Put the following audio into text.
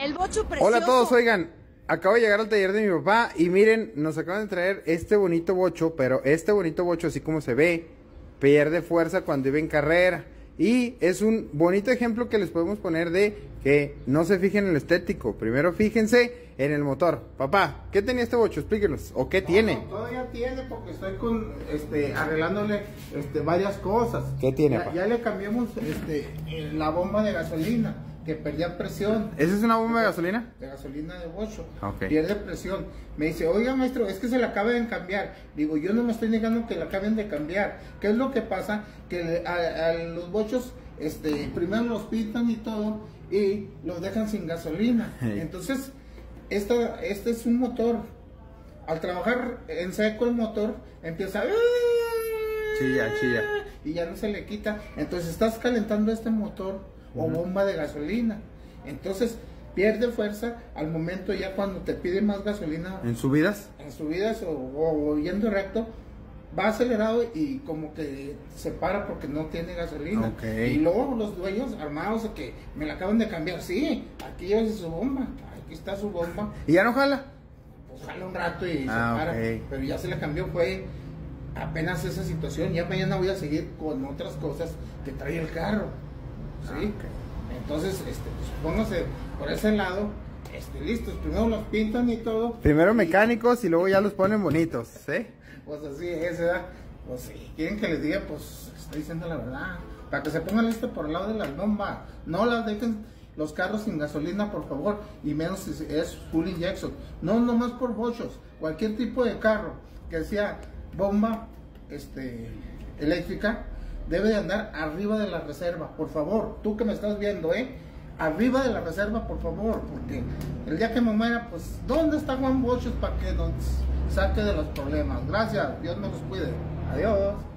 El bocho precioso. Hola a todos, oigan, acabo de llegar al taller de mi papá y miren, nos acaban de traer este bonito bocho, pero este bonito bocho, así como se ve, pierde fuerza cuando iba en carrera. Y es un bonito ejemplo que les podemos poner de que no se fijen en el estético, primero fíjense en el motor. Papá, ¿qué tenía este bocho? Explíquenos, ¿o qué tiene? No, todavía tiene porque estoy con, arreglándole varias cosas. ¿Qué tiene, papá? Ya le cambiamos la bomba de gasolina, que perdía presión. ¿Esa es una bomba de gasolina? De gasolina de bocho. Ok. Pierde presión. Me dice, oiga maestro, es que se la acaban de cambiar. Digo, yo no me estoy negando que la acaben de cambiar. ¿Qué es lo que pasa? Que a los bochos, primero los pintan y todo, y los dejan sin gasolina. Hey. Entonces, este es un motor. Al trabajar en seco el motor, empieza a... Chilla. Y ya no se le quita. Entonces estás calentando este motor o bomba de gasolina. Entonces pierde fuerza al momento ya cuando te pide más gasolina. ¿En subidas? En subidas o yendo recto, va acelerado y como que se para porque no tiene gasolina. Okay. Y luego los dueños armados de que me la acaban de cambiar. Sí, aquí es su bomba. Aquí está su bomba. ¿Y ya no jala? Pues jala un rato y se para. Okay. Pero ya se le cambió, fue apenas esa situación. Ya mañana voy a seguir con otras cosas que trae el carro. ¿Sí? Okay. Entonces, pues póngase por ese lado, listos. Primero los pintan y todo. Primero mecánicos y luego ya los ponen bonitos, ¿sí? Pues así es, ¿verdad? Pues si quieren que les diga, pues estoy diciendo la verdad. Para que se pongan listo por el lado de las bombas. No las dejen los carros sin gasolina, por favor. Y menos si es full injection. No nomás por bochos. Cualquier tipo de carro que sea bomba eléctrica debe de andar arriba de la reserva. Por favor, tú que me estás viendo, arriba de la reserva, por favor. Porque el día que me muera, pues, ¿dónde está Juan Bochos para que nos saque de los problemas? Gracias, Dios me los cuide. Adiós.